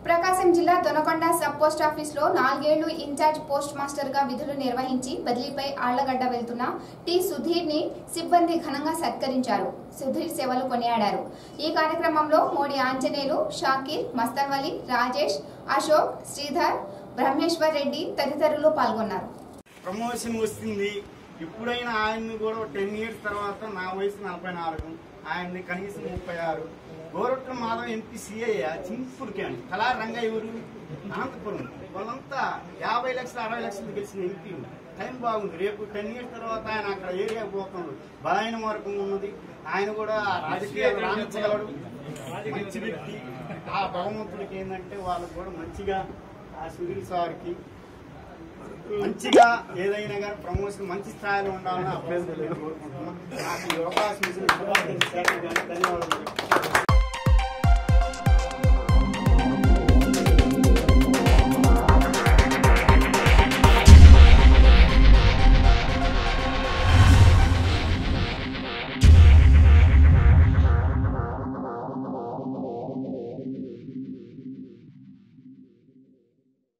ప్రకాశం జిల్లా Donakonda sub post ఆఫీసులో 4 ఏళ్లు ఇన్ఛార్జ్ పోస్ట్ మాస్టర్ గా విధులు నిర్వహించి బదిలీపై ఆళ్లగడ్డ వెళ్తున్న టి సుధీర్ ని సిబ్బంది ఘనంగా సత్కరించారు. సుధీర్ సేవలు కొనియాడారు. ఈ కార్యక్రమంలో మోడి ఆంజనేయులు, షాకీర్, మస్తన్వలి, రాజేష్, అశోక్, శ్రీధర్, బ్రహ్మేశ్వర్ రెడ్డి తదితరులు పాల్గొన్నారు. ప్రమోషన్ వస్తుంది. ఇప్పుడైనా ఆయన్ని కూడా 10 ఇయర్స్ తర్వాత నా వయసు 44, ఆయన్ని కనీసం 36. గోరట్ల మాధవ్ ఎంపీ సిఐ చింపుడు క్యాన్ కళా రంగయ్యూరు అనంతపురం వాళ్ళంతా 50 లక్షలు 60 లక్షలు గెలిచిన ఎంపీ. టైం బాగుంది. రేపు 10 ఇయర్స్ తర్వాత ఆయన అక్కడ ఏరియా పోతున్నాడు. బలైన వర్గం ఉన్నది. ఆయన కూడా రాజకీయాలు రాణించగలడు. మంచి వ్యక్తి. ఆ భగవంతుడికి ఏంటంటే వాళ్ళకు కూడా మంచిగా ఆ సుధీర్ సార్కి మంచిగా ఏదైనా కానీ ప్రమోషన్ మంచి స్థాయిలో ఉండాలని అభ్యర్థులు కోరుకుంటున్నాం. నాకు ఈ అవకాశం ఇచ్చిన ధన్యవాదాలు.